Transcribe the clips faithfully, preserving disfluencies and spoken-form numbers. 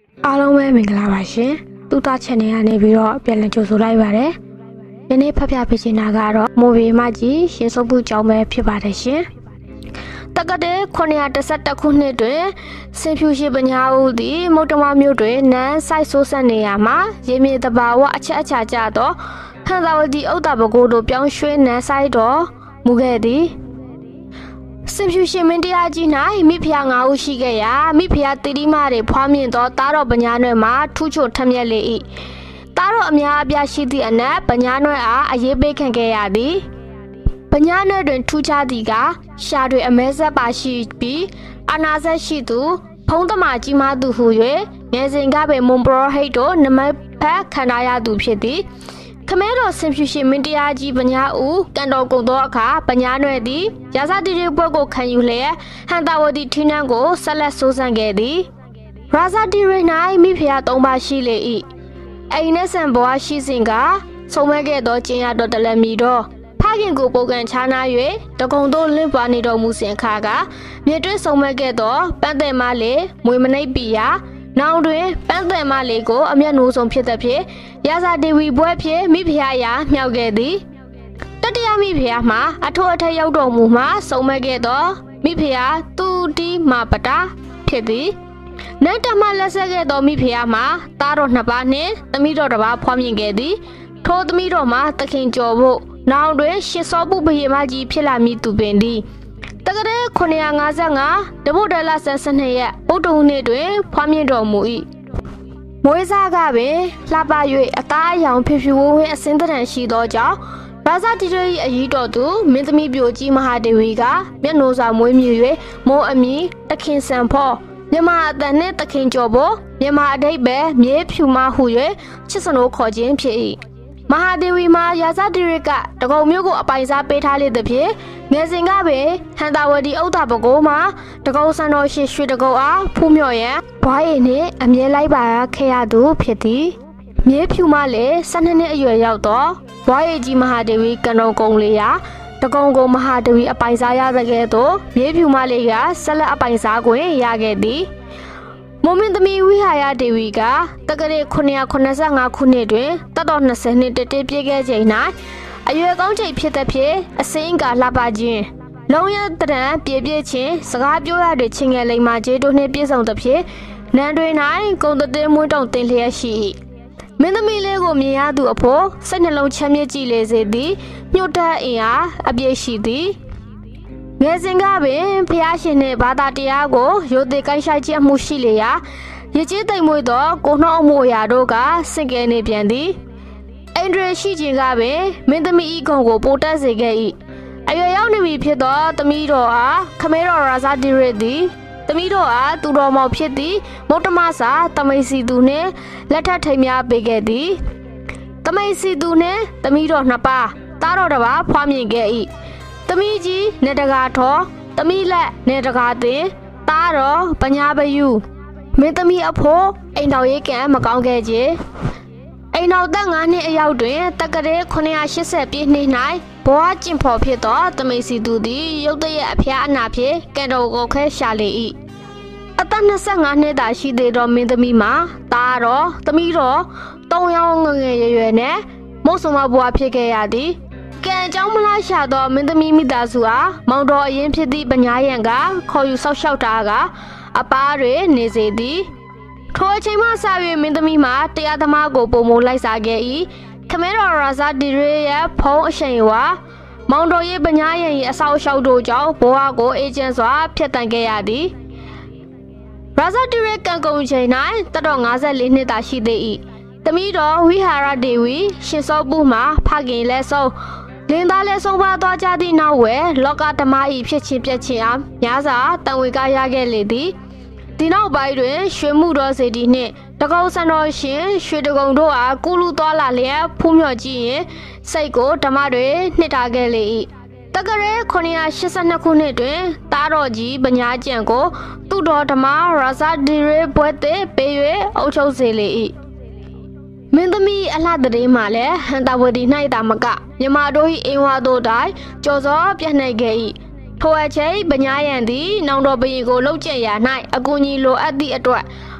အားလုံးပဲမင်္ဂလာပါရှင်။တူတာ channel ကနေပြီးတော့ပြန်လည်ကြိုဆိုလိုက်ပါရစေ။ဒီနေ့ဖတ်ပြပေးချင်တာကတော့မိုးဗီမကြီးရှင်စုပ်မှုကြောင်းပဲဖြစ်ပါတယ်ရှင်။တက္ကသိုလ်ခုနှစ်ရာတစ်ဆယ့်တစ်ခုနှစ်တွင်စင်ဖြူရှိပညာဦးသည်မုတ်တမမြို့တွင်နန်းဆိုင်ဆိုးဆက်နေရာမှာရေမြေတဘာဝအချက်အချာကျသောဟန်သာဝတီဥဒ္ဒဘကိုတို့ပြောင်းရွှေ့နန်းဆိုင်တော်မူခဲ့သည်စင်ဖြူရှင်မင်းတရားကြီး၌မိဖုရားငါးဦးရှိခဲ့ရာမိဖုရားတိတိမတွေဖွားမြင်သောတားတော်ပညာနွယ်မှာထူးချွန်ထက်မြက်လေ၏တားတော်အများအပြားရှိသည့်အနက်ပညာနွယ်အားအရေးပေးခံခဲ့ရသည်ပညာနွယ်တွင်ထူးခြားသည်ကရှားတွေအမဲဆက်ပါရှိပြီးအနာဆက်ရှိသူဖုံးသမားကြီးမားသူဟု၍ငယ်စဉ်ကပင်မွန်ပရောဟိတ်တို့နမဖက်ခံထားရသူဖြစ်သည်ခမဲတော်စင်ဖြူရှင်မင်းတရားကြီးပညာဦးကန်တော်ကုံသောအခါပညာနွယ်သည်ရာဇတိရိဘွက်ကိုခံယူလျက်ဟန်တာဝတီထင်းနှံကိုဆက်လက်စိုးစံခဲ့သည်ရာဇတိရိ၌မိဖုရားသုံးပါးရှိလေ၏အိမ်နဲ့ဆန်ဘွားရှိစဉ်ကဆုံးမခဲ့သောကျင်းရတော်တလက်မီတော်ဖခင်ကိုပုတ်ကန်ချားနာ၍တကုံတို့လင့်ပွားနေတော်မူစဉ်ခါကမြေတွင်းဆုံးမခဲ့သောပန်းတယ်မလေးမွေမနှိပ်ပီယာနောင်တွင်ပန်းတယ်မလေးကိုအမျက်နှိုးဆုံးဖြစ်သည်ဖြင့်ရာဇဒေဝီဘွဲ့ဖြင့်မိဖုရားရာမြောက်ခဲ့သည်တတိယမိဖုရားမှာအထောအထက်ရောက်တော်မူမှဆုံးမခဲ့သောမိဖုရားသူတိမပတာဖြစ်သည်နတ်တမလက်ဆက်ခဲ့သောမိဖုရားမှာသားတော်နှစ်ပါးနှင့်သမီးတော်တစ်ပါးဖွားမြင်ခဲ့သည်ထိုသမီးတော်မှာသခင်ကျော်ဖို့နောင်တွင်ရှစ်စောပုဘယေမကြီးဖြစ်လာမည်သူပင်သည်တက္ကသိုလ်ခုနှစ်ရာငါးဆယ့်ငါတပုတ်တလဆန်းစနစ်ရက်ဗုဒ္ဓဟူးနေ့တွင်ဖွားမြင်တော်မူ၏မွေးစားကပင်လှပ၍အသားအယောင်ဖြူဖြူဝဝင်းအစင်းတရံရှိသောကြောင့်ရာဇတိရိအကြီးတော်သူမင်းသမီးပြိုကြီးမဟာဒေဝီကမျက်နှိုးစာမွေးမြူ၍မိုးအမီတခင်စံဖောမြမအတန်နှင့်တခင်ကျော်ဖို့မြမအတိတ်ပဲမြေဖြူမဟု၍ချစ်စနိုးခေါ်ခြင်းဖြစ်၏မဟာဒေဝီမှာရာဇတိရိကတကုံမျိုးကိုအပိုင်စားပေးထားလေသည်ဖြင့်ငယ်စဉ်ကပင်ဟန်တာဝတီဥဒ္ဒဘကိုမှာတကုံစံတော်ရှိရွှေတကုံအားဖူးမြော်ရန်ဘွားရည်နှင့်အမြဲလိုက်ပါခဲ့ရသူဖြစ်သည်မြေဖြူမလည်း၁၂နှစ်အရွယ်ရောက်တော့ဘွားရည်ကြီးမဟာဒေဝီကံတော်ကုံလေးရာတကုံကုံမဟာဒေဝီအပိုင်စားရတဲ့ကဲ့သို့မြေဖြူမလေးကဆက်လက်အပိုင်စားခွင့်ရခဲ့သည်မုံမင်းသမီးဝိဟာရဒေဝီကတက္ကသိုလ်ခုနှစ်ရာခုနှစ်ဆယ့်ငါခုနှစ်တွင်တတ်တော်၂၀နှစ်တတိပြည့်ခဲ့ချိန်၌အရွယ်ကောင်းချိန်ဖြစ်တဲ့ဖြင့်အစင်းကလှပခြင်းလုံးရတရံပြေပြည့်ခြင်းစကားပြောရတဲ့ချင်းငယ်လိမ္မာကျေးတို့နှင့်ပြည့်စုံတဲ့ဖြင့်နန်းတွင်၌ဂုံတသေးမွန်းတုံတင်လျက်ရှိ၏မင်းသမီးလေးကိုမြင်ရသူအဖို့စိတ်နှလုံးချမ်းမြေ့ကြည်လေစေသည်ညှို့တက်အင်အားအပြည့်ရှိသည်ငယ်စဉ်ကပင်ဖျားရှင်နှင့်ဘာသာတရားကိုရိုသေကိုင်းဆိုင်ခြင်းမှုရှိလေရာရည်ကြီးသိမ်မွေ့သောကိုနှောအမှုအရာတို့ကစင်ကဲနေပြန်သည်အင်ဒရရှိခြင်းကပင်မင်းသမီးဤကုံကိုပိုတက်စေခဲ့၏အရွယ်ရောက်နေပြီဖြစ်သောသမီးတော်အားခမဲတော်ရာဇတိရသည်သမီးတော်အားသူတော်မောင်ဖြစ်သည်မုတ်တမစာတမိတ်စီသူနှင့်လက်ထပ်ထိန်များပေးခဲ့သည်တမိတ်စီသူနှင့်သမီးတော်နှစ်ပါးသားတော်တစ်ပါးဖွားမြင်ခဲ့၏သမီးကြီးနေတကာထောသမီးလက်နေတကာတင်သားတော်ပညာပယူမင်းသမီးအဖို့အိမ်တော်ရေးကံမကောင်းခဲ့ခြင်းအိမ်တော်သက်၅နှစ်အရောက်တွင်တက္ကသိုလ်ခုနှစ်ရာ၈၀ပြည့်နှစ်၌ဘဝကျင့်ဖော်ဖြစ်သောတမိတ်စီသူသည်ရုတ်တရက်အဖျားအနာဖြင့်ကံတော်ကိုခဲရှာလေ၏အသက်၂၅နှစ်သာရှိသေးသောမင်းသမီးမှာသားတော်သမီးတော်သုံးယောက်ငငယ်ရွယ်ရွယ်နှင့်မုတ်ဆုံမဘွားဖြစ်ခဲ့ရသည်ကံအကြောင်းမလားရှာသောမင်းသမီးမိသားစုအားမောင်တော်အရင်ဖြစ်သည့်ပညာရံကခေါ်ယူဆောက်ရှောက်တာကအပားတွေနေစေသည်ထိုအချိန်မှစ၍မင်းသမီးမှာတရားသမားကိုပုံမလိုက်စားခဲ့၏ခမဲတော်ရာဇဒီရေရဲ့ဖုံးအရှိန်ဝါမောင်တော်ရဲ့ပညာရံ၏အဆောက်အအုံတို့ကြောင့်ဘဝကိုအေဂျင့်စွာဖျက်ဆီးခဲ့ရသည်ရာဇဒီရေကံကုန်ချိန်၌တတော်၅၄နှစ်သာရှိသေး၏သမီးတော်ဝိဟာရဒေဝီရှင်စောပုမှာဖခင်လက်ဆုံးလင်းသားလဲဆုံးပါသွားကြသည့်နောက်ဝဲလောကဓမ္မဤဖြစ်ချင်းပြက်ချင်းအားများစွာတန်ဝေကရခဲ့လေသည်ဒီနောက်ပိုင်းတွင်ရွှေမှုတော်စေတီနှင့်တကုံစံတော်ရှင်ရွှေတကုံတို့အားကုလူသွားလာလျက်ဖူးမြော်ကြည့်ရင်စိတ်ကိုဓမ္မတွေနှစ်ထားခဲ့လေ၏တက္ကသိုလ်ခုနှစ်ရာ၈၂ခုနှစ်တွင်သားတော်ကြီးပညာကျင့်ကိုသူတော်ဓမ္မရာဇဒီရေဘွဲ့သည်ပေး၍အုပ်ချုပ်စေလေ၏မင်းသမီးအလှတရေမှလည်းဟန်တာဝတီ၌တာမကမြမတို့၏အင်ဝါတို့တိုင်ကြော်စောပြန့်နှံ့ခဲ့၏ထိုအချိန်ပညာရံသည်နောင်တော်ဘရင်ကိုလှုပ်ကျက်ရာ၌အကူအညီလိုအပ်သည့်အတွက်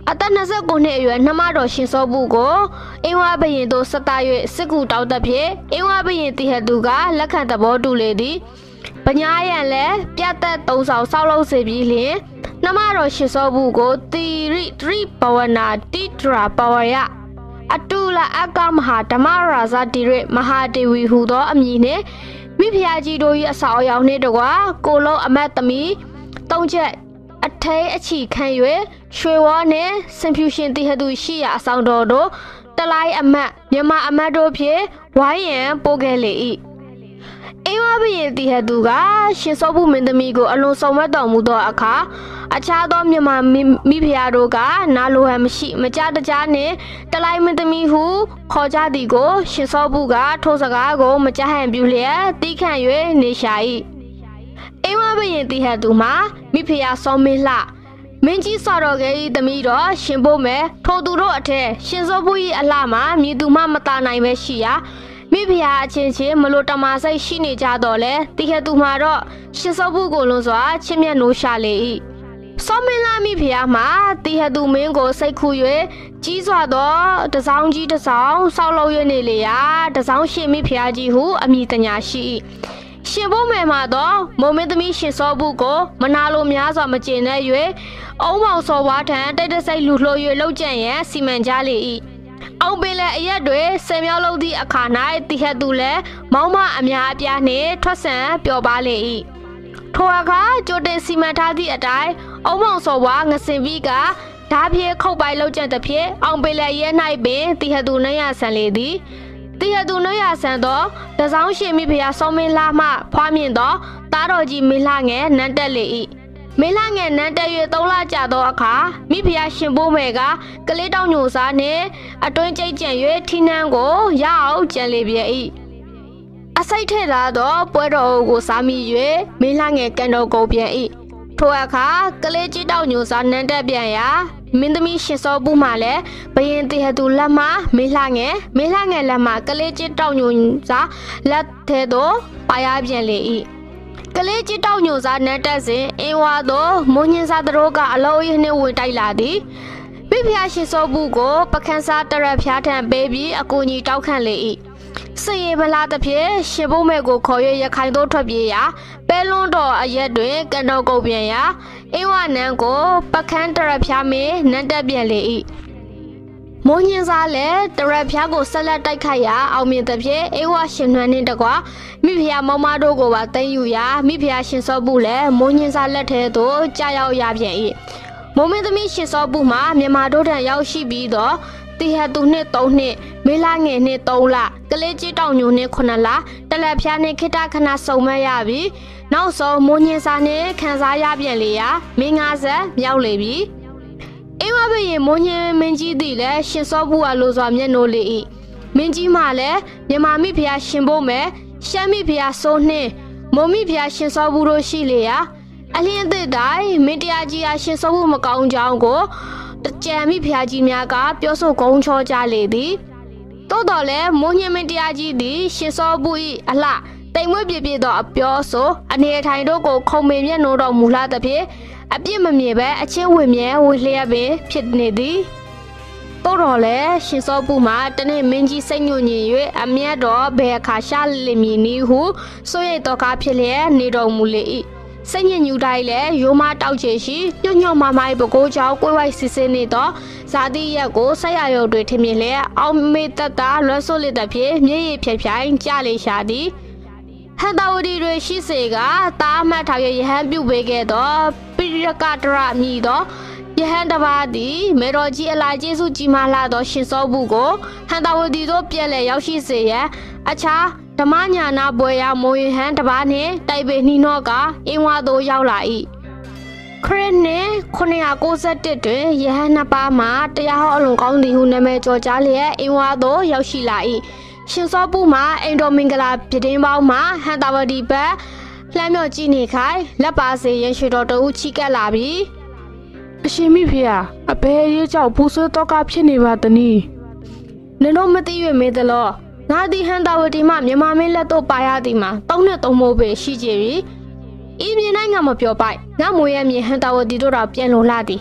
အသက်နှစ်ကိုနှစ်အရွယ်နှမတော်ရှင်စောဘူးကိုအင်းဝဘရင်တို့စတာ၍စစ်ကူတောက်တဲ့ဖြစ်အင်းဝဘရင်တီဟသူကလက်ခံသဘောတူလေသည်ပညာရန်လည်းပြတ်သက်သုံးဆောင်ဆောက်လုပ်စေပြီးလျင်နှမတော်ရှင်စောဘူးကိုတီရိတရိပဝနာတိတရာပဝရအတူလာအကမဟာဓမ္မရာဇတိရမဟာဒေဝီဟူသောအမည်နှင့်မိဖုရားကြီးတို့၏အဆောက်အအုံနှင့်တကွာကိုလုံးအမတ်သမီးသုံးချက်အထဲအချီခံ၍ရွှေဝါနှင့်စင်ဖြူရှင်တီဟသူရှိရာအဆောင်တော်တို့တလိုက်အမတ်မြန်မာအမတ်တို့ဖြင့်ဝိုင်းရန်ပို့ခဲ့လေ၏အင်းဝဘရင်တီဟသူကရှင်စောဘူးမင်းသမီးကိုအလွန်ဆောင်မတ်တော်မူသောအခါအခြားသောမြန်မာမိဖုရားတို့ကနာလိုဟန်မရှိမကြတကြားနှင့်တလိုက်မင်းသမီးဟုခေါ်ကြသည်ကိုရှင်စောဘူးကထိုစကားကိုမကြဟန်ပြုလျက်တီးခန့်၍နေရှာ၏အင်းဝဘရင်တီဟသူမှာမိဖုရားစောမင်းလှမင်းကြီးစော်တော်ကလေးသမီးတော်ရှင်ဖို့မယ်ထိုသူတို့အထက်ရှင်စောဘူး၏အလှမှာမြည်သူမှမတာနိုင်ပဲရှိရာမိဖုရားအချင်းချင်းမလို့တမစိတ်ရှိနေကြတော့လေတီဟသူမှာတော့ရှင်စောဘူးကိုလွန်စွာချစ်မြတ်နိုးရှာလေ၏စောမင်းလာမိဖုရားမှာတီဟသူမင်းကိုစိတ်ခူ၍ကြီးစွာသောတစောင်းကြီးတစောင်းဆောက်လုပ်ရနေလေရာတစောင်းရှင်မိဖုရားကြီးဟုအမည်တညာရှိ၏ရှင်ဖို့မယ်မှာတော့မုံမင်းသမီးရှင်စောဘူးကိုမနာလိုများစွာမကျေနပ်၍အုံမောင်စောဝါထံတိတ်တဆိတ်လူလှိုး၍လှုပ်ကြံရန်စီမံကြလေ၏အောင်ပင်လည်းအရက်တွေဆယ်မြောက်လုံးသည့်အခါ၌တီဟသူလည်းမောင်းမအများအပြားနှင့်ထွက်ဆန်ပျော်ပါလေ၏ထိုအခါကြိုတင်စီမံထားသည့်အတိုင်းအုံမောင်စောဝါငစင်ပြီးကဓာဖြင့်ခုတ်ပိုင်လှုပ်ကြံသဖြင့်အောင်ပင်လည်းရဲ၌ပင်တီဟသူနှရဆန်လေသည်တီဟသူနှရဆန်သောတစောင်းရှင်မိဖုရားစောမင်းလာမှဖွားမြင်သောသားတော်ကြီးမေလှငယ်နန်းတက်လေ၏မေလှငယ်နန်းတက်၍သုံးလကြာသောအခါမိဖုရားရှင်ဖို့မယ်ကကလေးတောင်ညိုစားနှင့်အတွင်းကျိတ်ကြံ၍ထီနန်းကိုရအောင်ကြံလေပြ၏အစိတ်ထဲသာသောပွဲတော်ကိုစားမိ၍မေလှငယ်ကန်တော်ကိုပြန်၏ထိုအခါကလေးကြီးတောင်ညိုစားနန်းတက်ပြန်ရာမင်းသမီးရှင်စောဘူးမှလည်းဘယင်တီဟသူလက်မှမေလှငယ်မေလှငယ်လက်မှကလေးကြီးတောင်ညိုစားလက်ထဲသို့ပါရပြန်လေ၏ကလေးကြီးတောင်ညိုစားနန်းတက်စဉ်အင်းဝါသောမွန်ညင်စားတို့ကအလောရင်းနှင့်ဝင်တိုက်လာသည်မိဖုရားရှင်စောဘူးကိုပခန်းစားတရက်ဖျားထံပေးပြီးအကူကြီးတောက်ခန့်လေ၏စင်ရမလာသဖြင့်ရှင်ဖို့မဲ့ကိုခေါ်၍ရခိုင်သို့ထွက်ပြေးရာပဲလွန်းတော်အရက်တွင်ကန်တော်ကုတ်ပြန်ရာအင်းဝနန်းကိုပခန်းတရက်ဖျားမင်းနန်းတက်ပြန်လေ၏မွန်ညင်စားလည်းတရက်ဖျားကိုဆက်လက်တိုက်ခိုက်ရာအောင်မြင်သဖြင့်အင်းဝရှင်နှွမ်းနှင့်တကွာမိဖုရားမောင်မတို့ကိုပါသိမ်းယူရာမိဖုရားရှင်စောဘူးလည်းမွန်ညင်စားလက်ထဲသို့ကြာရောက်ရပြန်၏မုံမင်းသမီးရှင်စောဘူးမှာမြန်မာတို့ထံရောက်ရှိပြီးတော့တီဟသူနှစ်သုံးနှစ်မေလာငယ်နှစ်သုံးလကလေးကြီးတောင်ညိုနှစ်ခုနှစ်လတလက်ဖျားနှစ်ခိတခဏစုံမရပြီနောက်ဆုံးမွန်ညင်စာနဲ့ခန်းစားရပြန်လေရာမင်းငါးဆက်မြောက်လေပြီအင်းဝဘရင်မွန်ညင်မင်းကြီးသည်လည်းရှင်စောဘူးကလိုစွာမျက်နှိုးလေ၏မင်းကြီးမှလည်းမြန်မာမိဖုရားရှင်ဖို့မယ်ရှမ်းမိဖုရားစိုးနှင်းမုံမိဖုရားရှင်စောဘူးတို့ရှိလေရာအလင်းအသစ်တိုင်းမင်းတရားကြီးအားရှင်စောဘူးမကောင်းကြောင်းကိုတကြံမိဖုရားကြီးများကပြောဆိုဂုံချောကြလေသည်သို့တော်လည်းမွန်ညင်မင်းတရားကြီးသည်ရှင်စောဘူး၏အလှတိမ်မွေ့ပြပြသောအပြောဆိုအနေထိုင်တို့ကိုခုံမေမျက်နှိုးတော်မူလာသဖြင့်အပြစ်မမြင်ပဲအချင်းဝင်မြဲဝေလျက်ပင်ဖြစ်နေသည်သို့တော်လည်းရှင်စောဘူးမှာတနေ့မင်းကြီးစိတ်ညွညင်၍အမျက်တော်ဘယ်အခါရှာလင်မည်နည်းဟုစိုးရိမ်တော်ကားဖြစ်လျက်နေတော်မူလေ၏စိတ်ညစ်ညူတိုင်းလည်းရိုးမတောက်ချေရှိညွတ်ညွတ်မမိုင်းပကိုးချောင်းကိုယ်ဝိုက်စစ်စစ်နေသောဇာတိရက်ကိုဆက်ရရုပ်တွေထင်မြင်လျက်အောင်မေတ္တာလွှတ်ဆိုလက်တဲ့ဖြင့်မျက်ရည်ဖြက်ဖြိုင်းကြလေရှာသည်ဟန်တာဝတီတွေရှိစေကတားမှတ်ထားရရဟန်းပြုပေးခဲ့သောပိရကတရမြည်သောယဟန်တပါးသည်မေတော်ကြီးအလားကျေးဇူးကြီးမားလာသောရှင်စောဘူးကိုဟန်တာဝတီတို့ပြက်လက်ရောက်ရှိစေရန်အခြားဓမ္မညာနာပွဲရမိုးယဟန်တပါးနှင့်တိုက်ပေနှီးနော့ကအင်းဝါသို့ရောက်လာ၏ခရစ်နှစ်ခုနှစ်ကိုးဆယ်တစ်တွင်ယဟန်နှစ်ပါးမှာတရားဟောအလွန်ကောင်းသည်ဟုနာမည်ကျော်ကြားလျက်အင်းဝါသို့ရောက်ရှိလာ၏ရှင်စောဘူးမှာအိမ်တော်မင်္ဂလာပြတင်းပေါင်းမှာဟန်တာဝတီဘက်လှမ်းမြော့ကြည့်နေခိုင်လက်ပါစေရရွှေတော်တို့ချီကပ်လာပြီအရှင်မိဖေဟာအဘယ်ရေးကြောင့်ဘူးဆွေးတော့ကဖြစ်နေပါသနည်းနင်တို့မသိရမေးသလားငါဒီဟန်တာဝတီမှမြန်မာမင်းလက်တို့ပါရသည်မှာတောင်းနဲ့သုံးမိုးပဲရှိကြပြီဤမြင်နိုင်ငါမပြောပိုက်ငါမွေရမြေဟန်တာဝတီတို့တော့ပြန်လုံလာသည်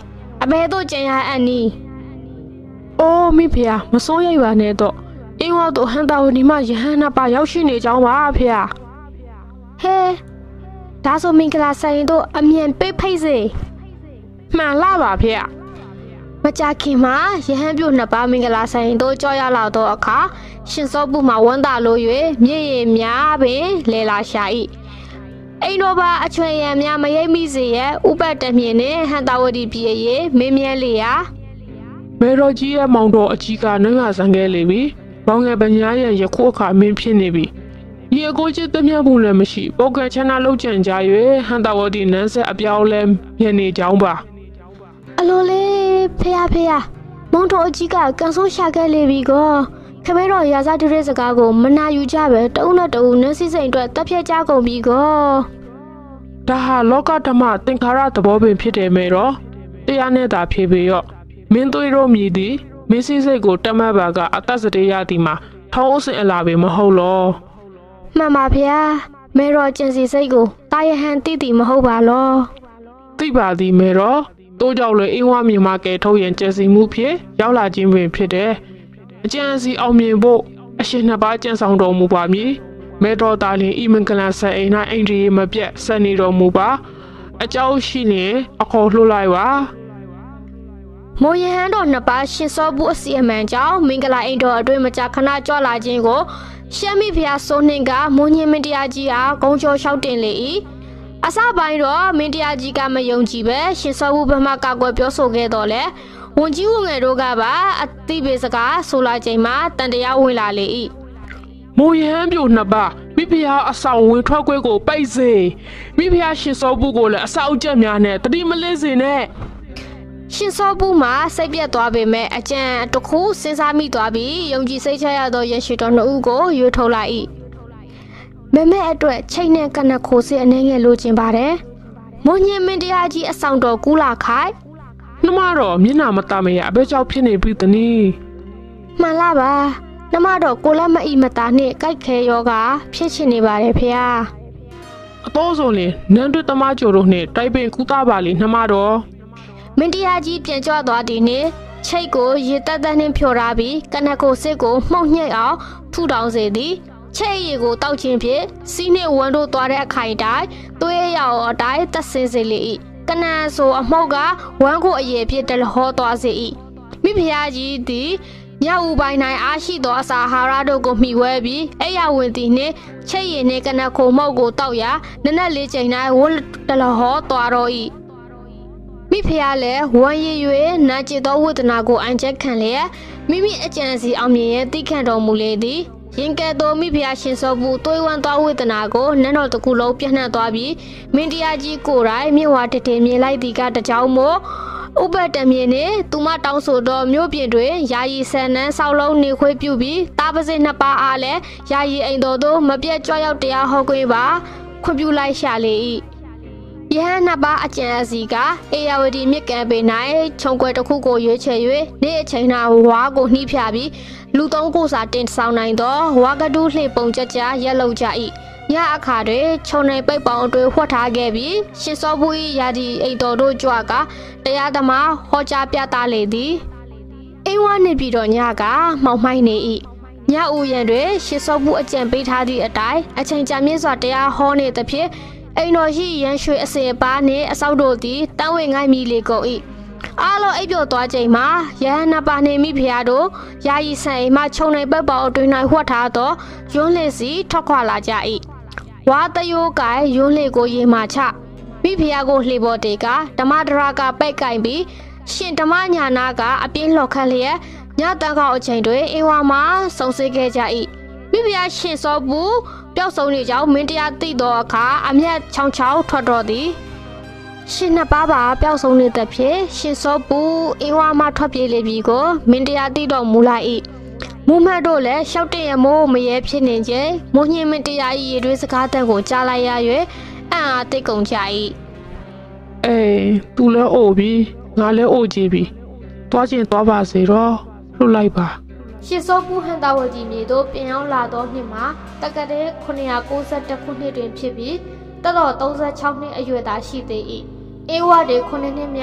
အဘဲတို့ကျင်ရအန်နီအော်မိဖေမစိုးရိမ်ပါနဲ့တော့အင်းဝတို့ဟန်တာဝဒီမှာယဟန်နှစ်ပါးရောက်ရှိနေကြောင်းပါဖေဟဲဒါဆိုမင်္ဂလာဆိုင်တို့အမြန်ပိတ်ဖိတ်စေမှန်လားပါဖေမကြခင်မှာယဟန်ပြုတ်နှစ်ပါးမင်္ဂလာဆိုင်တို့ကြောက်ရလောက်တော့အခါရှင်စောပုမှာဝန်းတာလို့၍မြည့်ရည်များပင်လဲလာရှာ၏အိမ်တော်ပါအချွေရံများမရိပ်မိစေရဲ့ဥပတ်တမြင်နဲ့ဟန်တာဝတီပြည်ရဲ့မင်းမြဲလေရာမေတော်ကြီးရဲ့မောင်တော်အကြီးကနှံ့ရဆန်ခဲ့လေပြီဘောင်ငယ်ပညာရဲ့ရခုအခါမင်းဖြစ်နေပြီရေကိုချစ်တမျှဘူးလည်းမရှိပုတ်ကချမ်းသာလောက်ကျန်ကြ၍ဟန်တာဝတီနန်းဆက်အပြောင်းလဲမြင်နေကြောင်းပါအလိုလေးဖေရဖေရမောင်တော်အကြီးကကန်ဆိုးရှာခဲ့လေပြီကောခမဲတော်ရာဇတူရဲ့စကားကိုမနာယူကြပဲတအုပ်နဲ့တအုပ်နန်းစီစိန်အတွက်တက်ဖြတ်ကြကုန်ပြီကောဒါဟာလောကဓမ္မသင်္ခါရသဘောပင်ဖြစ်တယ်မဲတော့တရားနဲ့သာဖြေပေရော့မင်းသွေးတို့မြည်သည်မင်းစီစိတ်ကိုတတ်မှတ်ပါကအသက်စတေးရသည်မှာထောင်းအုပ်စင်အလာပေမဟုတ်လောမှန်ပါဗျာမဲတော်ကျင်စီစိတ်ကိုတာယဟန်တိတိမဟုတ်ပါလောသိပါသည်မဲတော်တိုးကြောင့်လေအင်းဝမြင်မကဲထုတ်ရင်ကျက်စီမှုဖြစ်ရောက်လာခြင်းပင်ဖြစ်တယ်အကျဉ်းစီအောင်မြင်ဖို့အရှင်နှစ်ပါးကြံဆောင်တော်မူပါမည်မဲတော်သားလင်ဤမင်္ဂလာဆက်အိမ်၌အိန္ဒြေမပြတ်ဆက်နေတော်မူပါအเจ้าရှိနေအခေါ်လှုပ်လိုက်ပါမိုးရဟန်းတော်နှစ်ပါးရှင်စောဘူးအစီအမံကြောင့်မင်္ဂလာအိမ်တော်အတွင်းမကြာခဏကြွလာခြင်းကိုရှမ်းမိဖုရားစိုးနှင်းကမွန်ညင်မတရားကြီးအားဂုံချောလျှောက်တင်လေ၏အစပိုင်းတော့မင်းတရားကြီးကမယုံကြည်ပဲရှင်စောဘူးဘမကာကွယ်ပြောဆိုခဲ့တော့လေဝန်ကြီးဝန်ငယ်တို့ကပါအသိပေးစကားဆိုလာချိန်မှာတန်တရားဝင်လာလေ၏မိုးရဟန်းပြိုနှစ်ပါးမိဖုရားအဆောင်ဝင်ထွက်ခွဲကိုပိတ်စေမိဖုရားရှင်စောဘူးကိုလည်းအဆောက်အကျက်များနဲ့တတိမလစ်စေနဲ့ရှင်စောဘူးမှာစိတ်ပြတ်သွားပေမဲ့အကျံတခုစဉ်းစားမိသွားပြီးယုံကြည်စိတ်ချရသောယေရှုတော်နှစ်ဦးကိုရွေးထုတ်လိုက်၏မမဲအတွက်ချိန်နဲ့ကနခိုးစစ်အနေငယ်လိုချင်ပါတယ်မွန်ညင်မင်းတရားကြီးအဆောင်တော်ကူလာခိုင်နှမတော်မျက်နှာမတမရအဘဲကြောင့်ဖြစ်နေပြီတနည်းမှန်လားပါနှမတော်ကိုလက်မအီမတာနဲ့ကြိုက်ခဲယောဂဖြစ်ချင်နေပါတယ်ဖေဟာအတော်ဆုံးလင်နန်းတွတမကျော်တို့နဲ့တိုက်ပင်ကူတာပါလေနှမတော်မင်းတရားကြီးပြန်ကြွသွားသည်နှင့်ချိတ်ကိုရေတက်တက်နှင့်ဖြော်ထားပြီးကနကိုစစ်ကိုမှုန့်ညိတ်အောင်ထူထောင်စေသည်ချိတ်ရီကိုတောက်ခြင်းဖြင့်စီးနှင့်ဝန်းတို့သွားတဲ့အခိုင်တိုင်းသွေးရောက်အတိုင်းတက်ဆင်းစေလေ၏ကနန်ဆိုအမှုတ်ကဝမ်းကိုအရေဖြင့်တလဟောသွားစေ၏မိဖုရားကြီးသည်ညအူပိုင်း၌အားရှိသောအစာအာဟာရတို့ကိုမှီဝဲပြီးအိယာဝင်သည်နှင့်ချိတ်ရီနှင့်ကနခုံမုတ်ကိုတောက်ရာနနက်လေးချိန်၌ဝန်းတလဟောသွားတော့၏မိဖုရားလည်းဝမ်းရည်၍နာကျင်သောဝေဒနာကိုအံချက်ခံလျက်မိမိအကြံစီအောင်မြင်ရဲ့သိခံတော်မူလေသည်ရင်ကဲ့သို့မိဖုရားရှင်စောဘူးသွေးဝမ်းသောဝေဒနာကိုနန်းတော်တစ်ခုလုံးပြန့်နှံ့သွားပြီးမင်းတရားကြီးကိုယ်တိုင်မြေဝါတထေမြင်လိုက်သည်ကတကြောင်မို့ဥပတမြင်နှင့်သူမတောင်းဆိုသောမြို့ပြင်တွင်ယာယီဆန်နန်းဆောက်လုံးနေခွေပြုပြီးတာပစိနှစ်ပါးအားလည်းယာယီအိမ်တော်သို့မပြတ်ကြွရောက်တရားဟောခွင့်ပါခွင့်ပြုလိုက်ရှာလေ၏ယဟန်နှစ်ပါးအကျံအစီကအေယာဝတီမြစ်ကမ်းပေ၌ခြုံကွယ်တစ်ခုကိုရွေးချယ်၍နေ့အချိန်၌ဝါကိုနှိဖြာပြီးလူသုံးကိုစာတင်ဆောင်နိုင်သောဝါကတူးလှေပုံကြကြရက်လောက်ကြ၏ညအခါတွင်ခြုံနေပိတ်ပေါင်းအတွင်းဝှက်ထားခဲ့ပြီးရှင်စောဘူး၏ယာဒီအိတ်တော်တို့ကြွကတရားသမားဟောကြားပြသလေသည်အိမ်ဝါနေပြီးတော့ညကမှောင်မိုက်နေ၏ညဦးရန်တွင်ရှင်စောဘူးအကြံပေးထားသည့်အတိုင်းအချိန်ကြာမြင့်စွာတရားဟောနေသဖြင့်အိမ်တော်ရှိရန်ရွှေအစင်ပါနှင့်အဆောက်တို့သည်တန်းဝင်ငိုင်းမိလေကုန်၏အားလုံးအိပ်ပျော်သွားချိန်မှာရဟန္တာပါနေမိဖုရားတို့ယာယီဆန်အိမ်မှခြုံနေပတ်ပေါအတွင်း၌ဝှက်ထားသောယွန်းလင်စီထွက်ခွာလာကြ၏ဝါတယိုးကယွန်းလင်ကိုရေမှချမိဖုရားကိုလှေပေါ်တေကဓမ္မဒရာကပိတ်ကင်ပြီးရှင်ဓမ္မညာနာကအပြင်းလှော်ခတ်လျက်ညတန်းကောက်အချိန်တွင်အင်းဝါမှစုံစည်းခဲ့ကြ၏မိဖုရားရှင်စောဘူးပျောက်ဆုံးနေကြောင်းမင်းတရားသိသောအခါအမျက်ချောင်းချောင်းထွက်တော်သည်ရှင်နှစ်ပါးပါပျောက်ဆုံးနေတဲ့ဖြင့်ရှင်စောဘူးအင်းဝါမှထွက်ပြေးလေပြီကိုမင်းတရားသိတော်မူလိုက်၏မူမတ်တို့လည်းရှောက်တဲ့ရမိုးမရဲဖြစ်နေခြင်းမုံညင်းမင်းတရား၏ရေတွေးစကားတန်ကိုကြားလိုက်ရ၍အံ့အားသိကုန်ကြ၏အေးသူလည်းအိုပြီငါလည်းအိုကြည့်ပြီသွားချင်းသွားပါစေတော့လှုပ်လိုက်ပါရှင်စောဘူးဟန်တာဝတီမြေသို့ပြန်ရောက်လာသောနှစ်မှာတက္ကသိုလ်ခုနှစ်ရာကိုးဆယ်တစ်ခုနှစ်တွင်ဖြစ်ပြီးတတော်သုံးဆယ်ခြောက်နှစ်အရွယ်သာရှိသေး၏အေဝါတွေခုနှစ်နှစ်များ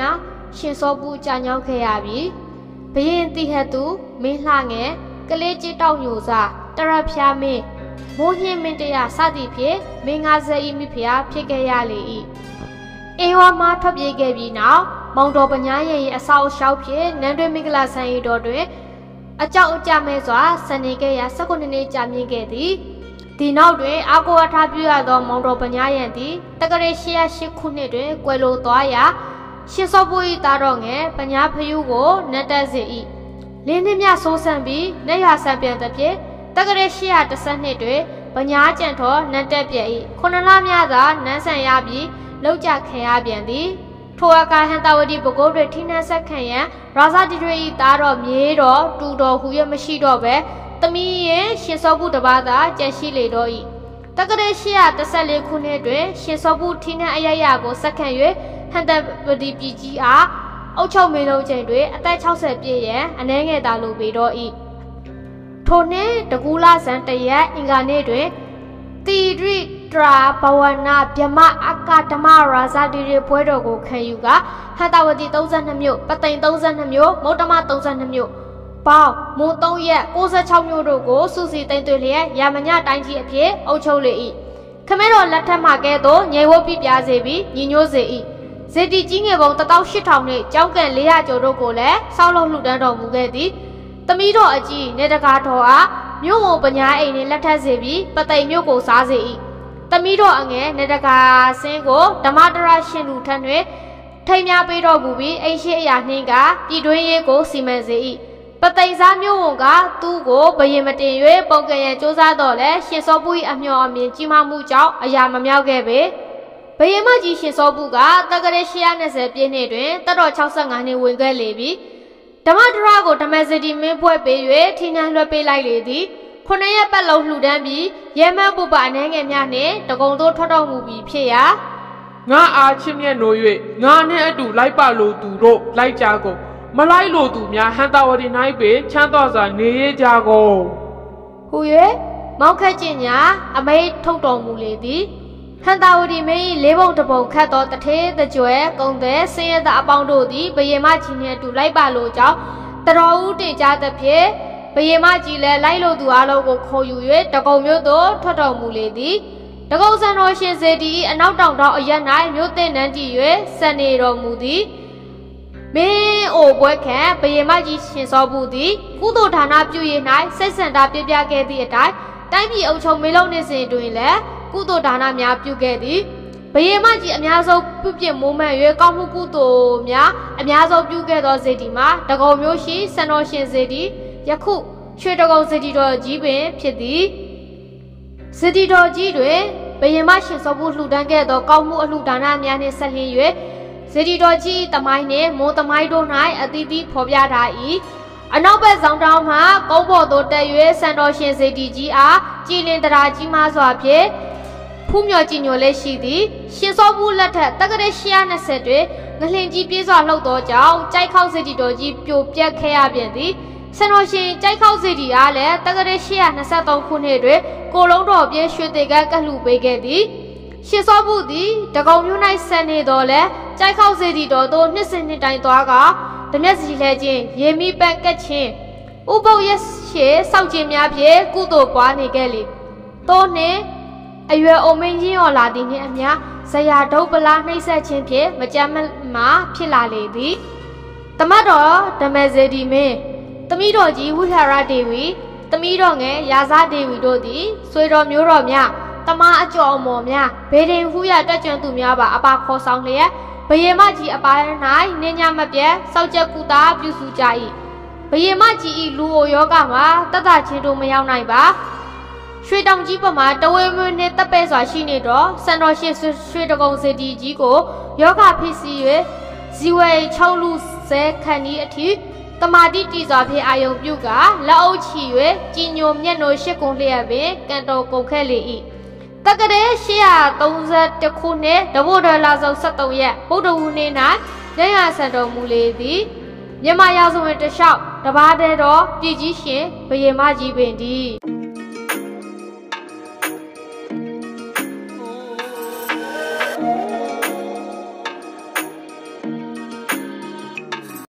ရှင်စောပူကြာညောင်းခဲ့ရပြီးဘရင်တိဟတ်သူမင်းလှငယ်ကလေးကြီးတောက်ညိုစာတရဖျားမင်းမိုးဟင်းမင်းတရစသည်ဖြင့်မင်းငါဇက်ဤမိဖုရားဖြစ်ခဲ့ရလေ၏အေဝါမှာထွက်ပြေးခဲ့ပြီးနောက်မောင်တော်ပညာရဲ့အဆောက်အအုံဖြင့်နန်းတွင်မင်္ဂလာဆန်ရီတော်တွင်အကြောက်အကြမဲ့စွာစံနေခဲ့ရာ၁၉နှစ်ကြာမြင့်ခဲ့သည်ဒီနောက်တွင်အာကိုအထာပြုရသောမောင်တော်ပညာရဲ့သည်တက္ကရာ၈၀၈ခုနှစ်တွင်ကွယ်လွန်သွားရာရှင်စောပူ၏သားတော်ငယ်ပညာဖျူးကိုနတ်တက်စေ၏လင်းနှမြဆိုးဆန်ပြီးနေရဆံပြန်သဖြင့်တက္ကရာ၈၁၂နှစ်တွင်ပညာကျန်တော်နတ်တက်ပြည့်၏ခုနှစ်လများသာနန်းဆန်ရပြီးလောက်ကြခံရပြန်သည်ထိုအခါဟန်တာဝတီဘကိုးတွင်ထိနှက်ဆက်ခံရန်ရာဇတိတွေ၏သားတော်မြေတော်တူတော်ဟူ၍မရှိတော့ပဲသမီးရဲ့ရှင်စောပူတပါးသာကျန်ရှိလေတော့၏တက္ကရာ၈၁၄ခုနှစ်တွင်ရှင်စောပူထိနှက်အယရကိုဆက်ခံ၍ဟန်တာဝတီပြည်ကြီးအားအုပ်ချုပ်မင်းလုံးချိန်တွင်အသက်၆၀ပြည့်ရန်အနှဲငယ်သာလိုပေတော့၏ထိုနှစ်တကူလာဇန်တရက်အင်္ဂါနေ့တွင်တီရိတရာဘဝနာဗျမအကဓမ္မရာဇတိတွေပွဲတော်ကိုခံယူကဟန်တာဝတီ၃၂မြို့ပသိမ်၃၂မြို့မௌတမ၃၂မြို့ပေါင်းမွန်၃ရက်၉၆မြို့တို့ကိုစုစည်းတင်သွင်းလျက်ရာမညတိုင်းကြီးအဖြစ်အုပ်ချုပ်လေ၏ခမဲတော်လက်ထက်မှကဲ့သို့ငြိမ်ဝတ်ပြပြစေပြီးညီညွတ်စေ၏ဇေတီကြီးငယ်ပုံ၁၈၀၀၀နှင့်ကျောင်းကန်၄၀၀ကျော်တို့ကိုလည်းစောက်လုပ်လှူဒန်းတော်မူခဲ့သည်သမီးတော်အကြီးနေတကာတော်အားမြို့ဝန်ပညာအိမ်နှင့်လက်ထပ်စေပြီးပသိမ်မြို့ကိုစားစေ၏သမီးတော်အငယ်နေတကာဆင်းကိုဓမ္မတရရှင်လူထံတွင်ထိမ်းများပေးတော်မူပြီးအိမ်ရှိအရာနှင်းကပြည်တွင်းရေးကိုစီမံစေ၏ပသိမ်စားမြို့ဝန်ကသူ့ကိုဘယင်မတင်၍ပုံကံရန်စူးစမ်းတော်လဲရှင်စောပူ၏အမျှော်အမြင်ကြီးမားမှုကြောင့်အရာမမြောက်ခဲ့ပေဘယင်မကြီးရှင်စောပူကတက္ကရာ၈၂၀ပြည့်နှစ်တွင်တတော်၆၅နှစ်ဝင်ခဲ့လေပြီးဓမ္မတရကိုဓမ္မစတိမင်းဖွဲ့ပေး၍ထိနှံလွှတ်ပေးလိုက်လေသည်ခုနှစ်ရက်ပတ်လုံးလှူဒန်းပြီးရဲမန်းပုပ္ပအနေငယ်များနှင့်တကုံတို့ထွက်တော်မူပြီးဖြစ်ရာငါအားချင်းမြတ်နိုး၍ငါနှင့်အတူလိုက်ပါလိုသူတို့လိုက်ကြကုန်မလိုက်လိုသူများဟန်တာဝတီ၌ပင်ချမ်းသာစွာနေရကြကုန်ဟူ၍မောက်ခတ်ကျင်ညာအမိတ်ထုတ်တော်မူလေသည်ဟန်တာဝတီမင်း၏လေးပုံတစ်ပုံခတ်သောတထေးတကြွယ်ကုံသည်ဆင်းရဲသားအပေါင်းတို့သည်ဘယင်မကြီးနှင့်အတူလိုက်ပါလိုကြောင်းတတော်ဦးတင်ကြားသဖြင့်ဘယင်မကြီးလည်းလိုက်လိုသူအလုံးကိုခေါ်ယူ၍တကုံမြို့သို့ထွက်တော်မူလေသည်တကုံစံတော်ရှင်စေတီ၏အနောက်တောင်တောင်အရက်၌မြို့သိနန်းကြည့်၍စံနေတော်မူသည်မင်းအိုပွဲခံဘယင်မကြီးရှင်စောပူသည်ကုသိုလ်ဌာနပြုရ၌စိတ်စံတာပြပြခဲ့သည့်အတိုင်းတိုင်းပြည်အုပ်ချုပ်မင်းလုံးနေစဉ်တွင်လည်းကုသိုလ်ဒါနများပြုခဲ့သည်ဘယင်မကြီးအများဆုံးပြုပြမိုးမှန်၍ကောင်းမှုကုသိုလ်များအများဆုံးပြုခဲ့သောစေတီမှာတကုံမျိုးရှိစံတော်ရှင်စေတီယခုရွှေတကုံစေတီတော်ကြီးပင်ဖြစ်သည်စေတီတော်ကြီးတွင်ဘယင်မရှင်စောပူလှူဒန်းခဲ့သောကောင်းမှုအလှူဒါနများနှင့်ဆက်လျင်း၍စေတီတော်ကြီးတမိုင်းနှင့်မွန်တမိုင်းတို့၌အသီးသီးဖော်ပြထား၏အနောက်ဘက်ဆောင်တောင်းမှကုန်းပေါ်သို့တက်၍စံတော်ရှင်စေတီကြီးအားကြည်လင်တရာကြီးမားစွာဖြင့်ဖူးမြော်ကြည်ညိုလက်ရှိသည်ရှင်စောပူလက်ထက်တက္ကရာ၈၂၀တွင်ငလင်ကြီးပြေးစွာလှုပ်သောကြောင့်ကြိုက်ခောက်စေတီတော်ကြီးပြိုပြက်ခဲ့ရပြန်သည်စံတော်ရှင်ကြိုက်ခောက်စေတီအားလည်းတက္ကရာ၈၂၃ခုနှစ်တွင်ကိုလုံးတော်ပြည့်ရွှေတေကကလှူပေးခဲ့သည်ရှင်စောပူသည်တကုံမြို့၌ဆန်နေတော်လဲကြိုက်ခောက်စေတီတော်သို့နှစ်စဉ်နှစ်တိုင်းသွားကဓမျက်စီလှဲခြင်းရေမီပန့်ကက်ခြင်းဥပုပ်ရရှေစောက်ခြင်းများဖြင့်ကုသိုလ်ပွားနေခဲ့လေသောနှင့်အရွယ်အုံမင်းရင်းော်လာသည်နှင့်အမျှဇရာဒုတ်ပလားနှိမ့်ဆက်ခြင်းဖြင့်မကြမ်းမှဖြစ်လာလေသည်တမတ်တော်ဓမ္မစေတီမင်းသမီးတော်ကြီးဝိဟာရဒေဝီသမီးတော်ငယ်ရာဇဒေဝီတို့သည်ဆွေတော်မျိုးတော်များတမအကျော်အမော်များဘေဒင်ဟူရတက်ကြွသူများပါအပါခေါ်ဆောင်လျက်ဘယင်မကြီးအပိုင်း၌နင်းညမပြတ်စောက်ချက်ကူတာပြုစုကြ၏ဘယင်မကြီး၏လူအိုယောဂမှာတတ်တာချင်းတို့မရောက်နိုင်ပါရွှေတောင်ကြီးပမာတဝဲမွေးနှင့်တပ်ပဲစွာရှိနေတော့စံတော်ရှင်ရွှေတကုံစေတီကြီးကိုယောဂဖြစ်စီ၍ဇီဝေ၆လူစဲခန်းဤအထိတမာတိတီစွာဖြင့်အာယုံပြုကလက်အုပ်ချီ၍ကြည်ညိုမျက်နှာရှစ်ကုံလျက်ပင်ကန်တော်ကုန်ခဲ့လေ၏တက္ကရာ၈၃၁ခုနှစ်တဘို့တော်လာစုံ၁၃ရက်ဗုဒ္ဓဟူးနေ့၌ရဟဆန်တော်မူလေသည်မြမရာဇဝင်တလျှောက်တပါးတဲ့တော်ပြည်ကြီးရှင်ဘယင်မကြီးပင်သည်